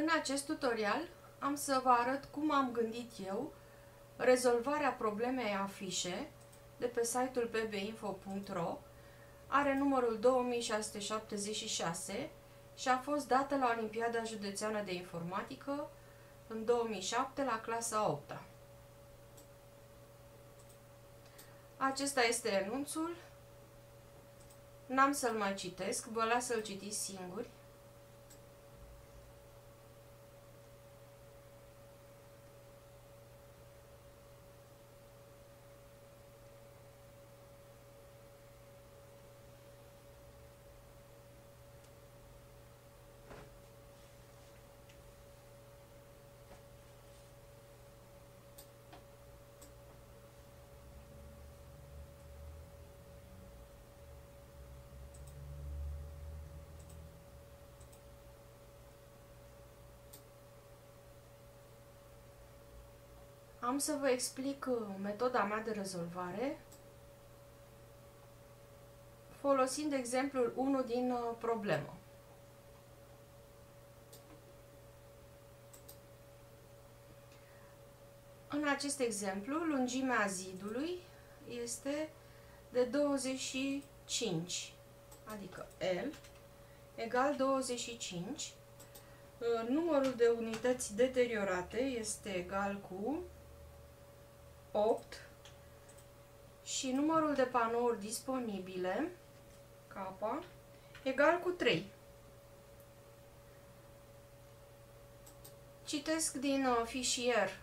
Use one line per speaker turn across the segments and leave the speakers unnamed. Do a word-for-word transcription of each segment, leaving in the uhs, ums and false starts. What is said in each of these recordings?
În acest tutorial am să vă arăt cum am gândit eu rezolvarea problemei afișe de pe site-ul b b info punct r o. Are numărul două mii șase sute șaptezeci și șase și a fost dată la Olimpiada Județeană de Informatică în două mii șapte la clasa a opta. Acesta este enunțul. N-am să-l mai citesc, vă las să-l citiți singuri. Am să vă explic metoda mea de rezolvare folosind exemplul unu din problemă. În acest exemplu, lungimea zidului este de douăzeci și cinci, adică L egal douăzeci și cinci. Numărul de unități deteriorate este egal cu opt și numărul de panouri disponibile, K, egal cu trei. Citesc din fișier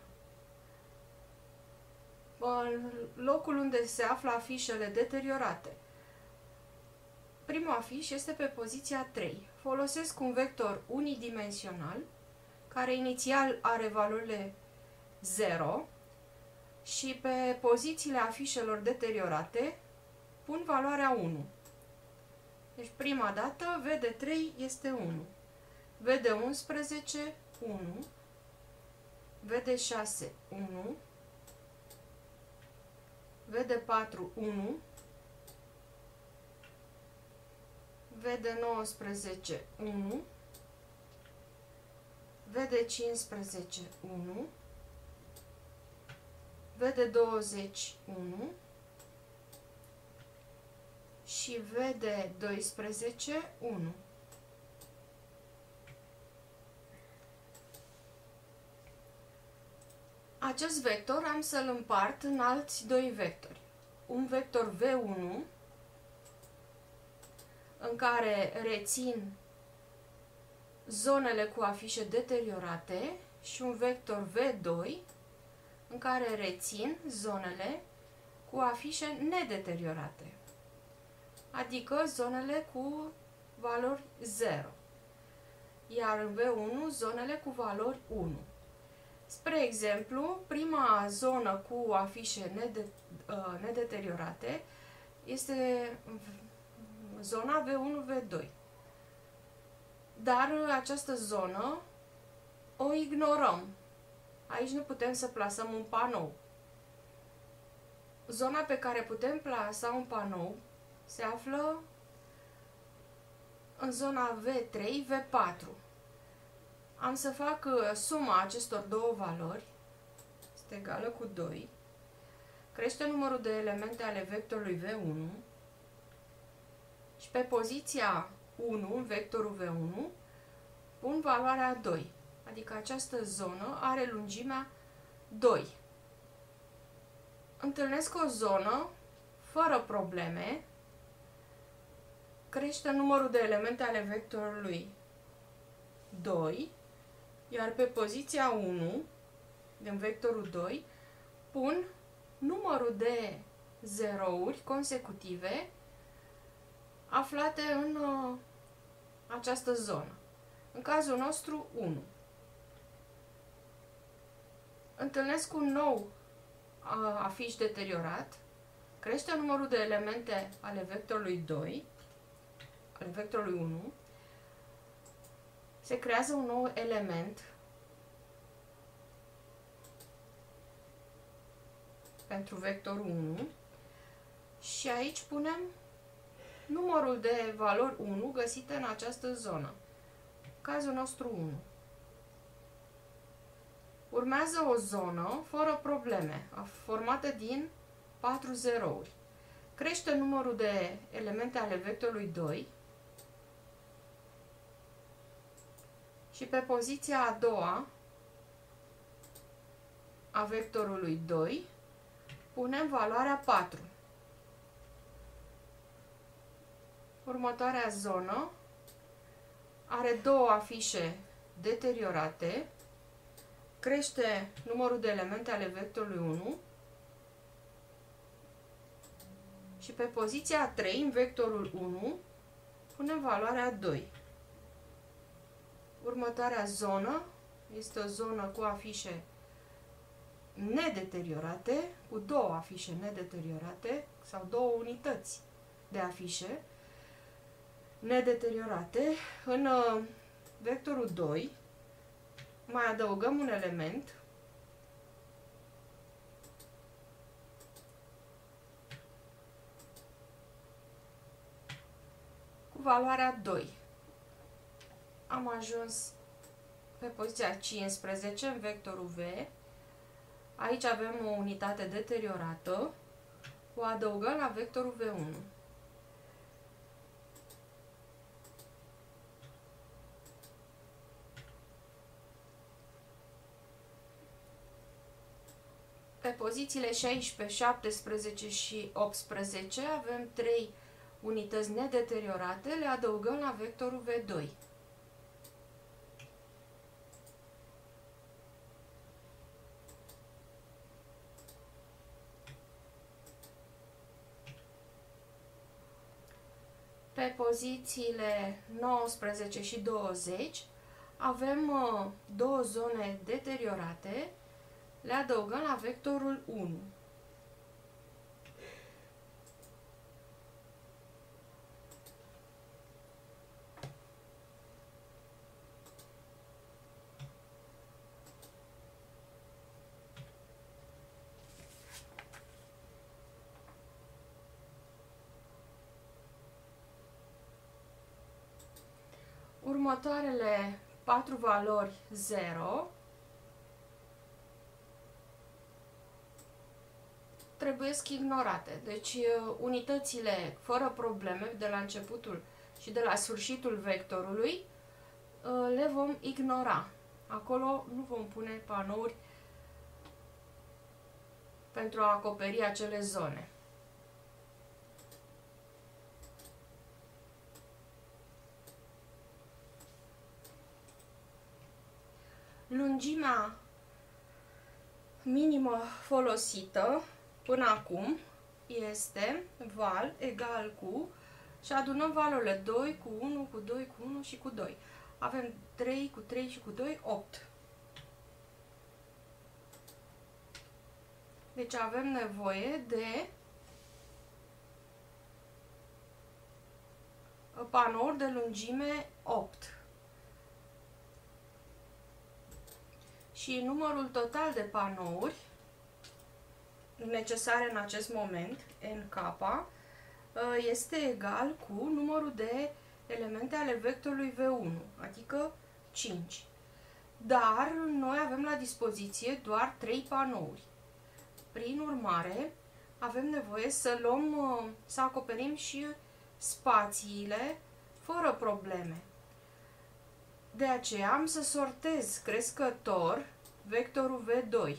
în locul unde se află afișele deteriorate. Primul afiș este pe poziția trei. Folosesc un vector unidimensional care inițial are valorile zero și pe pozițiile afișelor deteriorate pun valoarea unu. Deci prima dată V de trei este unu, V de unsprezece unu, V de șase unu, V de patru unu, V de nouăsprezece unu, V de cincisprezece unu, V de douăzeci unu și V de doisprezece unu. Acest vector am să-l împart în alți doi vectori. Un vector V unu în care rețin zonele cu afișe deteriorate și un vector V doi în care rețin zonele cu afișe nedeteriorate, adică zonele cu valori zero, iar în V unu zonele cu valori unu. Spre exemplu, prima zonă cu afișe nedeteriorate este zona V unu V doi. Dar această zonă o ignorăm. Aici nu putem să plasăm un panou. Zona pe care putem plasa un panou se află în zona V trei V patru. Am să fac suma acestor două valori, este egală cu doi. Crește numărul de elemente ale vectorului V unu și pe poziția unu, în vectorul V unu, pun valoarea doi. Adică această zonă are lungimea doi. Întâlnesc o zonă fără probleme. Crește numărul de elemente ale vectorului doi, iar pe poziția unu, din vectorul doi, pun numărul de zerouri consecutive aflate în uh, această zonă. În cazul nostru, unu. Întâlnesc un nou uh, afiș deteriorat, crește numărul de elemente ale vectorului doi, ale vectorului unu, se creează un nou element pentru vectorul unu și aici punem numărul de valori unu găsite în această zonă. Cazul nostru unu. Urmează o zonă fără probleme, formată din patru zerouri. Crește numărul de elemente ale vectorului doi și pe poziția a doua a vectorului doi punem valoarea patru. Următoarea zonă are două afișe deteriorate, crește numărul de elemente ale vectorului unu și pe poziția trei, în vectorul unu, punem valoarea doi. Următoarea zonă este o zonă cu afișe nedeteriorate, cu două afișe nedeteriorate sau două unități de afișe nedeteriorate. În uh, vectorul doi mai adăugăm un element cu valoarea doi. Am ajuns pe poziția cincisprezece în vectorul V. Aici avem o unitate deteriorată, o adăugăm la vectorul V unu. Pe pozițiile șaisprezece, șaptesprezece și optsprezece avem trei unități nedeteriorate, le adăugăm la vectorul V doi. Pe pozițiile nouăsprezece și douăzeci avem uh, două zone deteriorate, le adăugăm la vectorul unu. Următoarele patru valori zero trebuie ignorate. Deci unitățile fără probleme de la începutul și de la sfârșitul vectorului le vom ignora. Acolo nu vom pune panouri pentru a acoperi acele zone. Lungimea minimă folosită până acum este val egal cu, și adunăm valorile doi cu unu, cu doi, cu unu și cu doi. Avem trei cu trei și cu doi, opt. Deci avem nevoie de panouri de lungime opt. Și numărul total de panouri necesare în acest moment, N K, este egal cu numărul de elemente ale vectorului V unu, adică cinci. Dar noi avem la dispoziție doar trei panouri. Prin urmare, avem nevoie să luăm, să acoperim și spațiile fără probleme. De aceea am să sortez crescător vectorul V doi.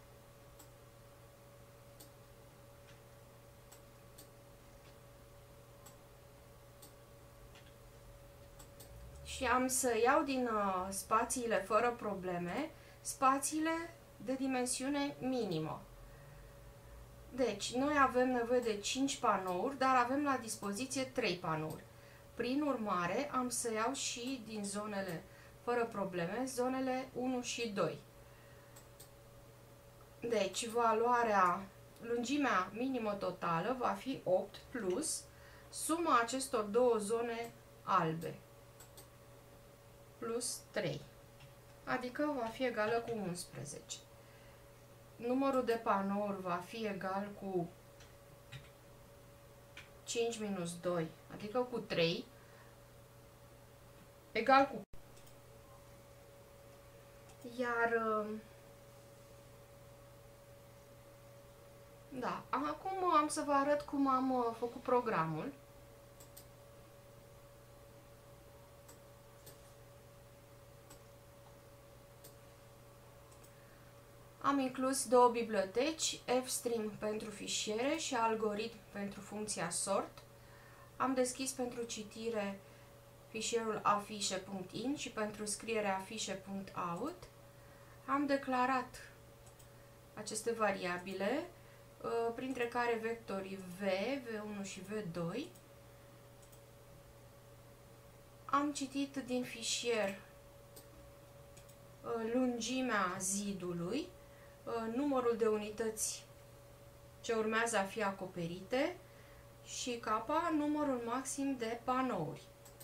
Și am să iau din uh, spațiile fără probleme, spațiile de dimensiune minimă. Deci, noi avem nevoie de cinci panouri, dar avem la dispoziție trei panouri. Prin urmare, am să iau și din zonele fără probleme, zonele unu și doi. Deci, valoarea, lungimea minimă totală va fi opt plus suma acestor două zone albe, plus trei, adică va fi egală cu unsprezece. Numărul de panouri va fi egal cu cinci minus doi, adică cu trei, egal cu... Iar Da, acum am să vă arăt cum am uh, făcut programul. Am inclus două biblioteci, fstream pentru fișiere și algoritm pentru funcția sort. Am deschis pentru citire fișierul afișe.in și pentru scriere afișe.out. Am declarat aceste variabile, printre care vectorii v, v unu și v doi. Am citit din fișier lungimea zidului, numărul de unități ce urmează a fi acoperite și capa, numărul maxim de panouri.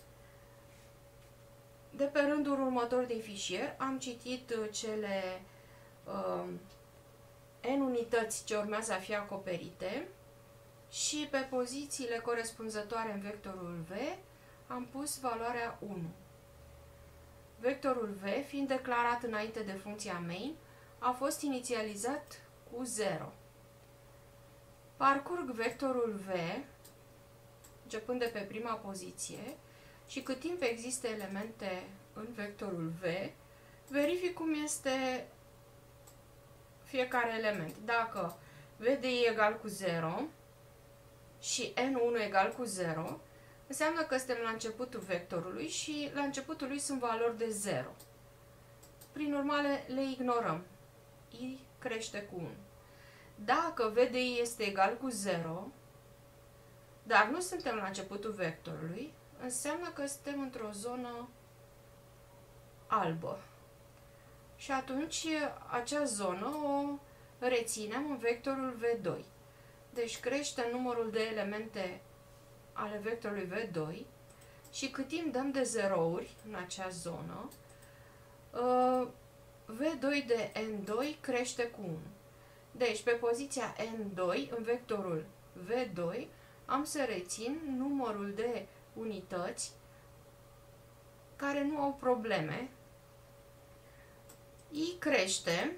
De pe rândul următor din fișier am citit cele uh, n unități ce urmează a fi acoperite și pe pozițiile corespunzătoare în vectorul V am pus valoarea unu. Vectorul V, fiind declarat înainte de funcția main, a fost inițializat cu zero. Parcurg vectorul V, începând de pe prima poziție, și cât timp există elemente în vectorul V, verific cum este fiecare element. Dacă V de i egal cu zero și n unu egal cu zero, înseamnă că suntem la începutul vectorului și la începutul lui sunt valori de zero. Prin urmare, le ignorăm. I crește cu unu. Dacă V de i este egal cu zero, dar nu suntem la începutul vectorului, înseamnă că suntem într-o zonă albă. Și atunci acea zonă o reținem în vectorul V doi. Deci crește numărul de elemente ale vectorului V doi și cât timp dăm de zerouri în acea zonă, V doi de N doi crește cu unu. Deci pe poziția N doi, în vectorul V doi, am să rețin numărul de unități care nu au probleme. I crește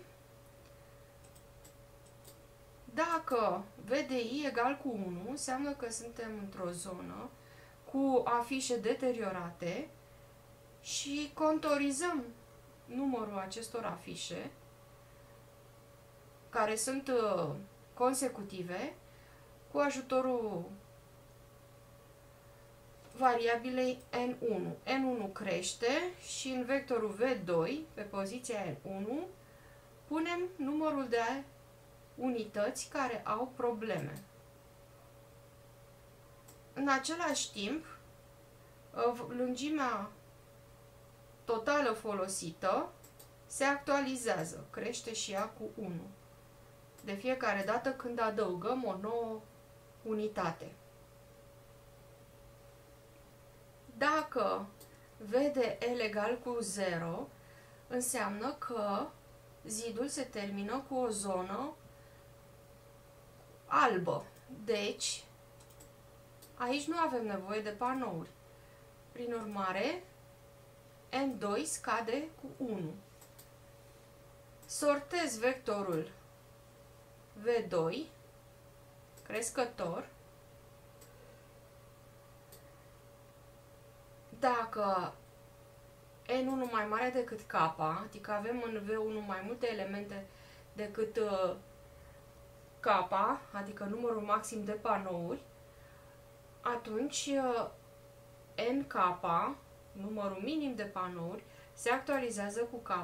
dacă V de i egal cu unu, înseamnă că suntem într-o zonă cu afișe deteriorate și contorizăm numărul acestor afișe care sunt consecutive cu ajutorul variabilei N unu. N unu crește și în vectorul V doi, pe poziția N unu, punem numărul de unități care au probleme. În același timp, lungimea totală folosită se actualizează, crește și ea cu unu. De fiecare dată când adăugăm o nouă unitate. Dacă V de L egal cu zero, înseamnă că zidul se termină cu o zonă albă. Deci, aici nu avem nevoie de panouri. Prin urmare, N doi scade cu unu. Sortez vectorul V doi crescător. Dacă N unu mai mare decât K, adică avem în V unu mai multe elemente decât uh, K, adică numărul maxim de panouri, atunci uh, N K, numărul minim de panouri, se actualizează cu K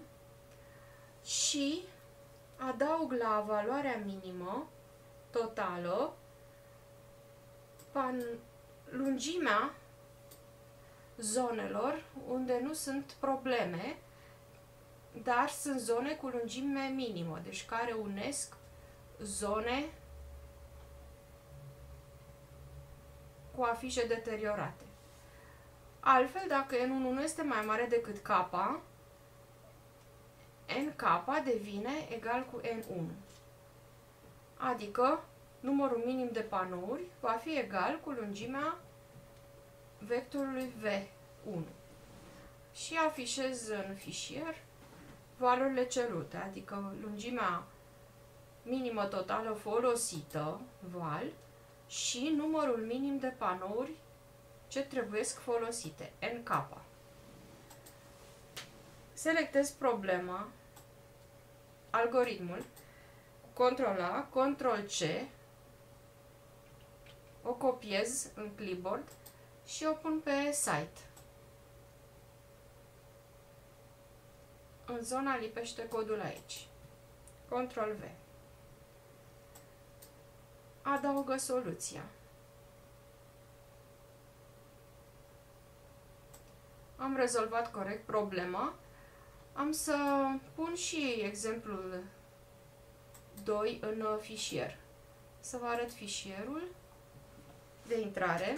și adaug la valoarea minimă totală pan lungimea zonelor unde nu sunt probleme, dar sunt zone cu lungime minimă, deci care unesc zone cu afișe deteriorate. Altfel, dacă N unu nu este mai mare decât K, N K devine egal cu N unu. Adică numărul minim de panouri va fi egal cu lungimea vectorului V unu. Și afișez în fișier valorile cerute, adică lungimea minimă totală folosită, val, și numărul minim de panouri ce trebuiesc folosite, N K. Selectez problema, algoritmul, control A, control C, o copiez în clipboard și o pun pe site. În zona lipește codul aici. control V. Adaugă soluția. Am rezolvat corect problema. Am să pun și exemplul doi în fișier. Să vă arăt fișierul de intrare.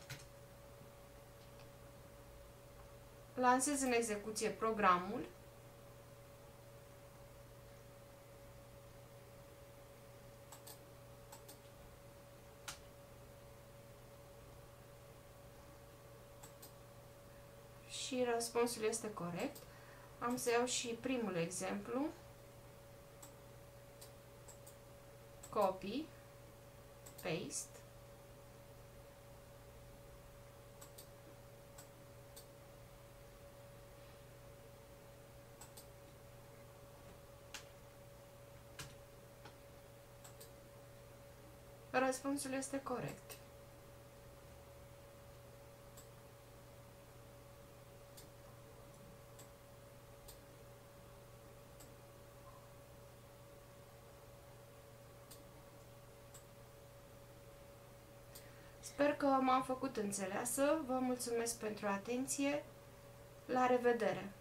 Lansez în execuție programul. Și răspunsul este corect. Am să iau și primul exemplu. Copy, paste. Răspunsul este corect. Sper că m-am făcut înțeleasă. Vă mulțumesc pentru atenție. La revedere!